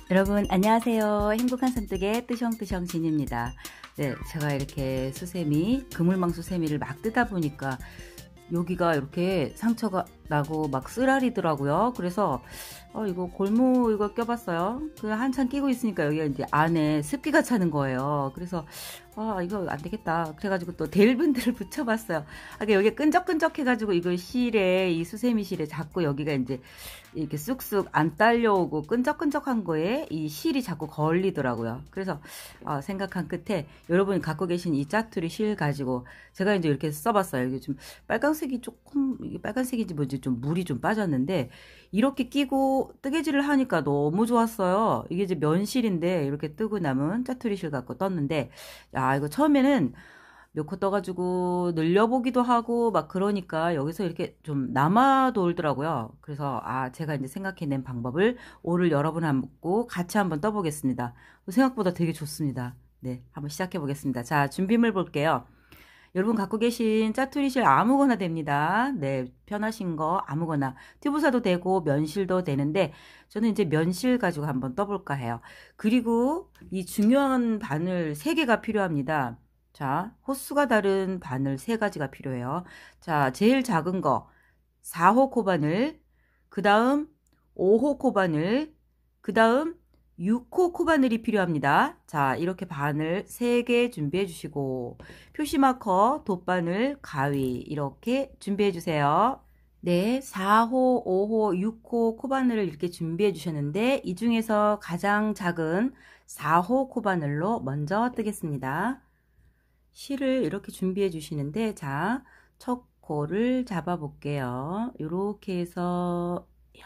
여러분 안녕하세요. 행복한 손뜨개 뜨숑뜨숑 진입니다. 네, 제가 이렇게 수세미, 그물망 수세미를 막 뜨다 보니까 여기가 이렇게 상처가 나고 막 쓰라리더라고요. 그래서 이거 골무 이거 껴봤어요. 그 한참 끼고 있으니까 여기가 이제 안에 습기가 차는 거예요. 그래서 이거 안 되겠다. 그래가지고 또 데일분들을 붙여봤어요. 여기 끈적끈적 해가지고 이거 실에, 이 수세미 실에 자꾸 여기가 이제 이렇게 쑥쑥 안 딸려오고 끈적끈적한 거에 이 실이 자꾸 걸리더라고요. 그래서 생각한 끝에 여러분이 갖고 계신 이 짜투리 실 가지고 제가 이제 이렇게 써봤어요. 이게 좀 빨간색이 조금, 이게 빨간색인지 뭔지 좀 물이 좀 빠졌는데 이렇게 끼고 뜨개질을 하니까 너무 좋았어요. 이게 이제 면실인데 이렇게 뜨고 남은 짜투리 실 갖고 떴는데, 야, 이거 처음에는 몇 코 떠가지고 늘려보기도 하고 막 그러니까 여기서 이렇게 좀 남아 돌더라고요. 그래서 제가 이제 생각해낸 방법을 오늘 여러분 한번 같이 한번 떠보겠습니다. 생각보다 되게 좋습니다. 네, 한번 시작해 보겠습니다. 자, 준비물 볼게요. 여러분 갖고 계신 짜투리실 아무거나 됩니다. 네, 편하신 거 아무거나. 튜브사도 되고 면실도 되는데 저는 이제 면실 가지고 한번 떠볼까 해요. 그리고 이 중요한 바늘 3개가 필요합니다. 자, 호수가 다른 바늘 3가지가 필요해요. 자, 제일 작은 거 4호 코바늘, 그 다음 5호 코바늘, 그 다음 6호 코바늘이 필요합니다. 자, 이렇게 바늘 3개 준비해 주시고 표시마커, 돗바늘, 가위 이렇게 준비해 주세요. 네, 4호, 5호, 6호 코바늘을 이렇게 준비해 주셨는데 이 중에서 가장 작은 4호 코바늘로 먼저 뜨겠습니다. 실을 이렇게 준비해 주시는데, 자, 첫 코를 잡아 볼게요. 이렇게 해서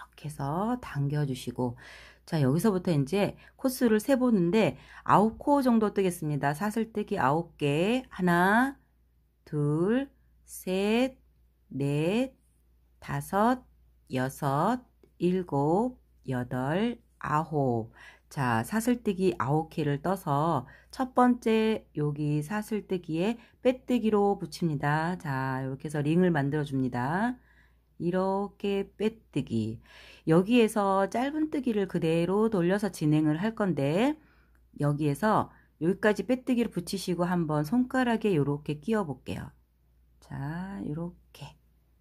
당겨 주시고, 자, 여기서부터 이제 코수를 세 보는데 9코 정도 뜨겠습니다. 사슬뜨기 9개. 하나, 둘, 셋, 넷, 다섯, 여섯, 일곱, 여덟, 아홉. 자, 사슬뜨기 9개를 떠서 첫 번째 여기 사슬뜨기에 빼뜨기로 붙입니다. 자, 이렇게 해서 링을 만들어 줍니다. 이렇게 빼뜨기. 여기에서 짧은뜨기를 그대로 돌려서 진행을 할 건데 여기에서 여기까지 빼뜨기를 붙이시고 한번 손가락에 이렇게 끼워 볼게요. 자, 이렇게.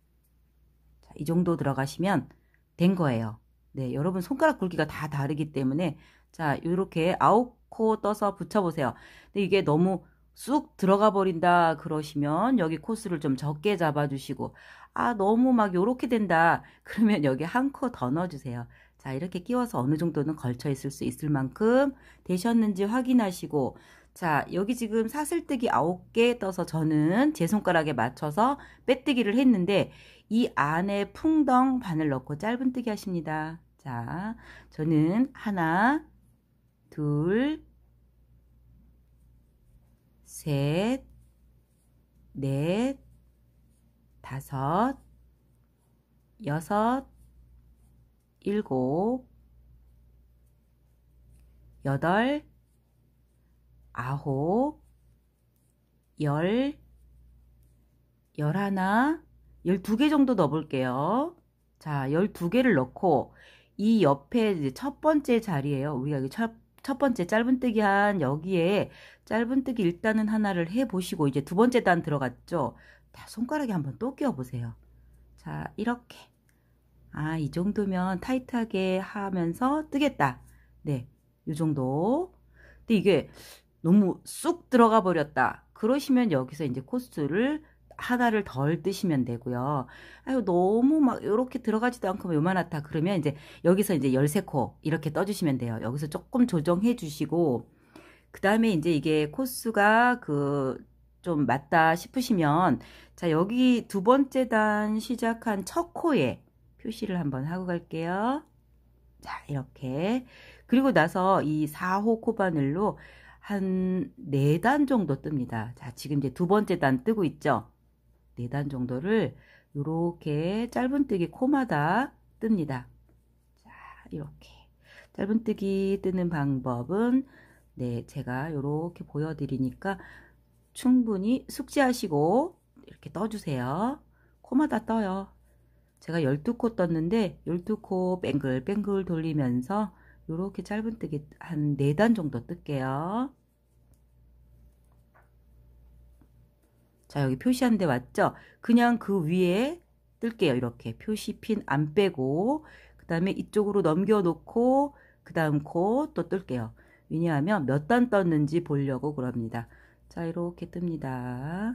자, 이 정도 들어가시면 된 거예요. 네, 여러분 손가락 굵기가 다 다르기 때문에 자, 이렇게 9코 떠서 붙여보세요. 근데 이게 너무 쑥 들어가 버린다 그러시면 여기 코스를 좀 적게 잡아주시고, 너무 막 요렇게 된다 그러면 여기 한 코 더 넣어주세요. 자, 이렇게 끼워서 어느 정도는 걸쳐 있을 수 있을 만큼 되셨는지 확인하시고, 자, 여기 지금 사슬뜨기 9개 떠서 저는 제 손가락에 맞춰서 빼뜨기를 했는데 이 안에 풍덩 바늘 넣고 짧은뜨기 하십니다. 자, 저는 하나, 둘, 셋, 넷, 다섯, 여섯, 일곱, 여덟, 아홉, 열, 열하나, 12개 정도 넣어볼게요. 자, 12개를 넣고 이 옆에 이제 첫 번째 자리에요. 우리가 여기 첫 번째 짧은뜨기 한 여기에 짧은뜨기 일단은 하나를 해보시고 이제 두 번째 단 들어갔죠. 자, 손가락에 한번 또 끼워보세요. 자, 이렇게. 이 정도면 타이트하게 하면서 뜨겠다. 네, 이 정도. 근데 이게 너무 쑥 들어가 버렸다. 그러시면 여기서 이제 코스를 하나를 덜 뜨시면 되고요. 너무 막 이렇게 들어가지도 않고 요만하다 그러면 이제 여기서 이제 13코 이렇게 떠주시면 돼요. 여기서 조금 조정해 주시고, 그 다음에 이제 이게 코스가 좀 맞다 싶으시면, 자, 여기 두 번째 단 시작한 첫 코에 표시를 한번 하고 갈게요. 자, 이렇게. 그리고 나서 이 4호 코바늘로 한 4단 정도 뜹니다. 자, 지금 이제 두 번째 단 뜨고 있죠? 4단 정도를 이렇게 짧은뜨기 코마다 뜹니다. 자, 이렇게. 짧은뜨기 뜨는 방법은 네, 제가 이렇게 보여드리니까 충분히 숙지하시고 이렇게 떠주세요. 코마다 떠요. 제가 12코 떴는데 12코 뱅글뱅글 돌리면서 요렇게 짧은뜨기 한 4단 정도 뜰게요. 자, 여기 표시한 데 왔죠? 그냥 그 위에 뜰게요. 이렇게 표시핀 안 빼고, 그 다음에 이쪽으로 넘겨 놓고 그 다음 코 또 뜰게요. 왜냐하면 몇 단 떴는지 보려고 그럽니다. 자, 이렇게 뜹니다.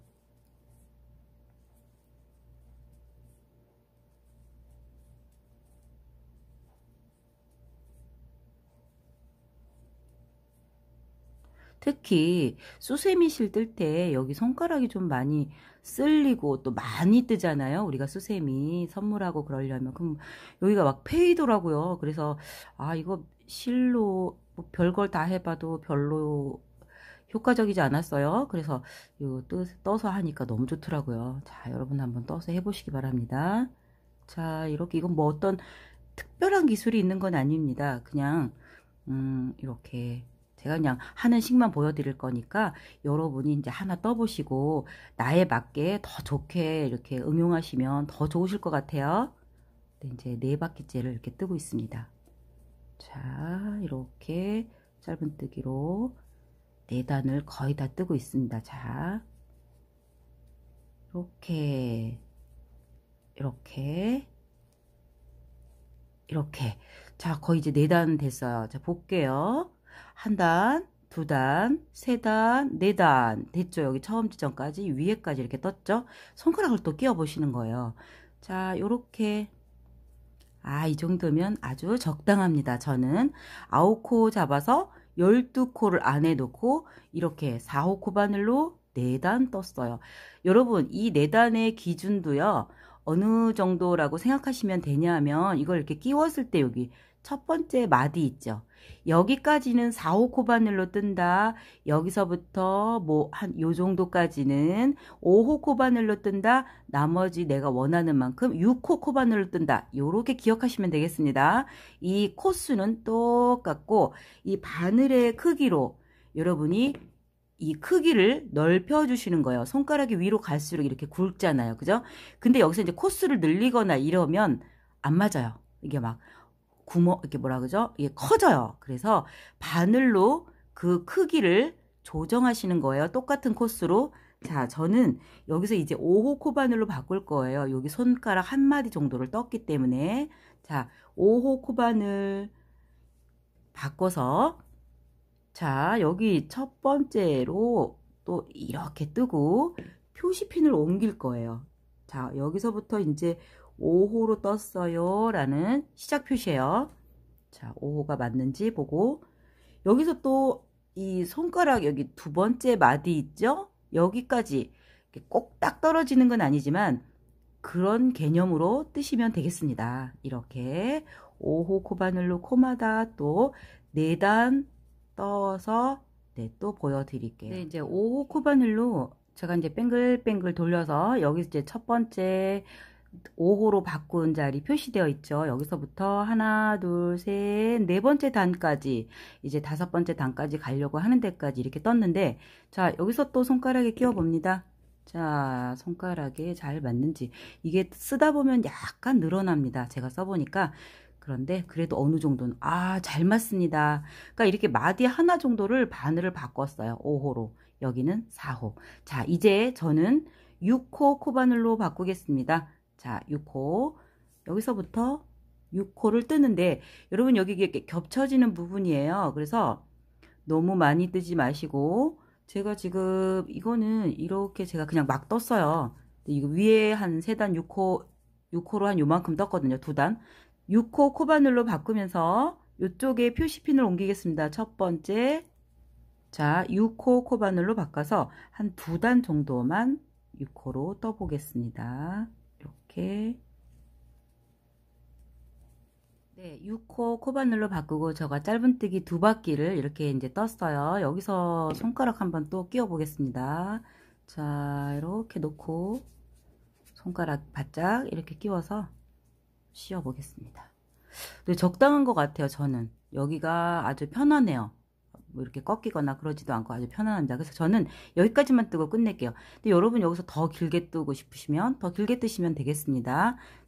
특히 수세미실 뜰 때 여기 손가락이 좀 많이 쓸리고 또 많이 뜨잖아요. 우리가 수세미 선물하고 그러려면. 그럼 여기가 막 패이더라고요. 그래서 아, 이거 실로 뭐 별걸 다 해봐도 별로 효과적이지 않았어요. 그래서 이거 떠서 하니까 너무 좋더라고요. 자, 여러분 한번 떠서 해보시기 바랍니다. 자, 이렇게 이건 뭐 어떤 특별한 기술이 있는 건 아닙니다. 그냥 이렇게 제가 그냥 하는 식만 보여드릴 거니까 여러분이 이제 하나 떠보시고 나에 맞게 더 좋게 이렇게 응용하시면 더 좋으실 것 같아요. 네, 이제 4바퀴째를 이렇게 뜨고 있습니다. 자, 이렇게 짧은뜨기로 4단을 거의 다 뜨고 있습니다. 자, 이렇게 이렇게 이렇게. 자, 거의 이제 4단 됐어요. 자, 볼게요. 1단, 2단, 3단, 4단 됐죠. 여기 처음 지점까지 위에까지 이렇게 떴죠. 손가락을 또 끼워 보시는 거예요. 자, 요렇게 아, 이 정도면 아주 적당합니다. 저는 9코 잡아서 12코를 안에 놓고 이렇게 4호 코바늘로 4단 떴어요. 여러분, 이 4단의 기준도요. 어느 정도라고 생각하시면 되냐면 이걸 이렇게 끼웠을 때 여기 첫 번째 마디 있죠. 여기까지는 4호 코바늘로 뜬다. 여기서부터 뭐 한 요 정도까지는 5호 코바늘로 뜬다. 나머지 내가 원하는 만큼 6호 코바늘로 뜬다. 요렇게 기억하시면 되겠습니다. 이 코수는 똑같고 이 바늘의 크기로 여러분이 이 크기를 넓혀 주시는 거예요. 손가락이 위로 갈수록 이렇게 굵잖아요. 그죠? 근데 여기서 이제 코수를 늘리거나 이러면 안 맞아요. 이게 막 구멍, 이렇게 뭐라 그러죠? 이게 커져요. 그래서 바늘로 그 크기를 조정하시는 거예요. 똑같은 코스로. 자, 저는 여기서 이제 5호 코바늘로 바꿀 거예요. 여기 손가락 한 마디 정도를 떴기 때문에. 자, 5호 코바늘 바꿔서 자, 여기 첫 번째로 또 이렇게 뜨고 표시핀을 옮길 거예요. 자, 여기서부터 이제 5호로 떴어요 라는 시작 표시예요. 자, 5호가 맞는지 보고 여기서 또 이 손가락 여기 2번째 마디 있죠? 여기까지 꼭 딱 떨어지는 건 아니지만 그런 개념으로 뜨시면 되겠습니다. 이렇게 5호 코바늘로 코마다 또 4단 떠서 네, 또 보여드릴게요. 네, 이제 5호 코바늘로 제가 이제 뱅글뱅글 돌려서 여기 이제 첫 번째 5호로 바꾼 자리 표시되어 있죠. 여기서부터 하나, 둘, 셋, 4번째 단까지 이제 5번째 단까지 가려고 하는 데까지 이렇게 떴는데 자, 여기서 또 손가락에 끼워 봅니다. 자, 손가락에 잘 맞는지 이게 쓰다 보면 약간 늘어납니다. 제가 써보니까 그런데 그래도 어느 정도는 잘 맞습니다. 그러니까 이렇게 마디 하나 정도를 바늘을 바꿨어요. 5호로. 여기는 4호. 자, 이제 저는 6호 코바늘로 바꾸겠습니다. 자, 6호. 여기서부터 6호를 뜨는데 여러분 여기 이렇게 겹쳐지는 부분이에요. 그래서 너무 많이 뜨지 마시고 제가 지금 이거는 이렇게 제가 그냥 막 떴어요. 이거 위에 한 3단 6호로 한 요만큼 떴거든요. 2단. 6호 코바늘로 바꾸면서 이쪽에 표시핀을 옮기겠습니다. 첫 번째. 자, 6호 코바늘로 바꿔서 한 2단 정도만 6호로 떠보겠습니다. 이렇게. 네, 6호 코바늘로 바꾸고 제가 짧은뜨기 2바퀴를 이렇게 이제 떴어요. 여기서 손가락 한번 또 끼워 보겠습니다. 자, 이렇게 놓고 손가락 바짝 이렇게 끼워서 씌워 보겠습니다. 네, 적당한 것 같아요. 저는 여기가 아주 편하네요. 뭐 이렇게 꺾이거나 그러지도 않고 아주 편안합니다. 그래서 저는 여기까지만 뜨고 끝낼게요. 근데 여러분 여기서 더 길게 뜨고 싶으시면 더 길게 뜨시면 되겠습니다.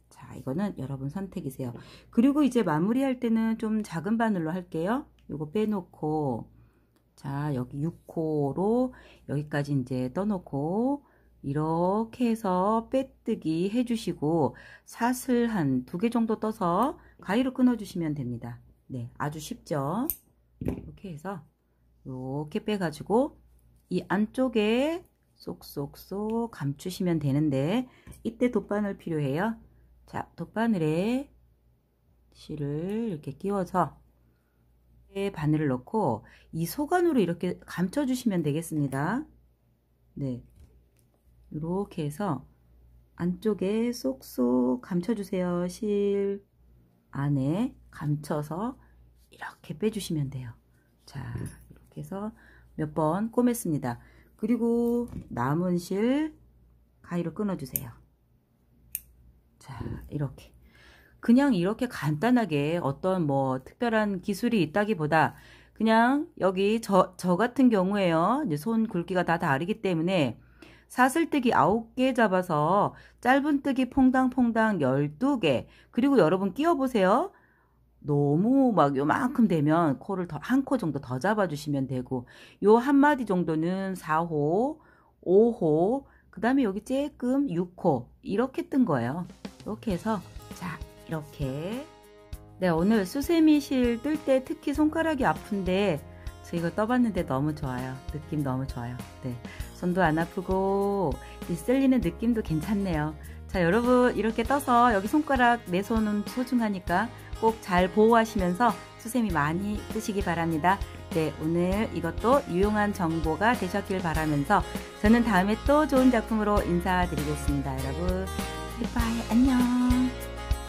자, 이거는 여러분 선택이세요. 그리고 이제 마무리할 때는 좀 작은 바늘로 할게요. 요거 빼놓고, 자, 여기 6호로 여기까지 이제 떠놓고, 이렇게 해서 빼뜨기 해주시고, 사슬 한 2개 정도 떠서 가위로 끊어주시면 됩니다. 네, 아주 쉽죠? 이렇게 해서, 이렇게 빼가지고, 이 안쪽에 쏙쏙쏙 감추시면 되는데, 이때 돗바늘 필요해요. 자, 돗바늘에 실을 이렇게 끼워서 바늘을 넣고 이 소관으로 이렇게 감춰 주시면 되겠습니다. 네, 이렇게 해서 안쪽에 쏙쏙 감춰 주세요. 실 안에 감춰서 이렇게 빼주시면 돼요. 자, 이렇게 해서 몇 번 꼬맸습니다. 그리고 남은 실 가위로 끊어 주세요. 자, 이렇게 그냥 이렇게 간단하게 어떤 뭐 특별한 기술이 있다기보다 그냥 여기 저 같은 경우에요. 이제 손 굵기가 다 다르기 때문에 사슬뜨기 9개 잡아서 짧은뜨기 퐁당퐁당 12개. 그리고 여러분 끼워 보세요. 너무 막 요만큼 되면 코를 더 한 코 정도 더 잡아주시면 되고, 요 한 마디 정도는 4호, 5호, 그 다음에 여기 조금 6호 이렇게 뜬 거예요. 이렇게 해서 자, 이렇게. 네, 오늘 수세미 실 뜰 때 특히 손가락이 아픈데 저 이거 떠봤는데 너무 좋아요. 느낌 너무 좋아요. 네, 손도 안 아프고 이 쓸리는 느낌도 괜찮네요. 자, 여러분 이렇게 떠서 여기 손가락, 내 손은 소중하니까 꼭 잘 보호하시면서 수세미 많이 뜨시기 바랍니다. 네, 오늘 이것도 유용한 정보가 되셨길 바라면서 저는 다음에 또 좋은 작품으로 인사드리겠습니다. 여러분, 바이바이, 안녕.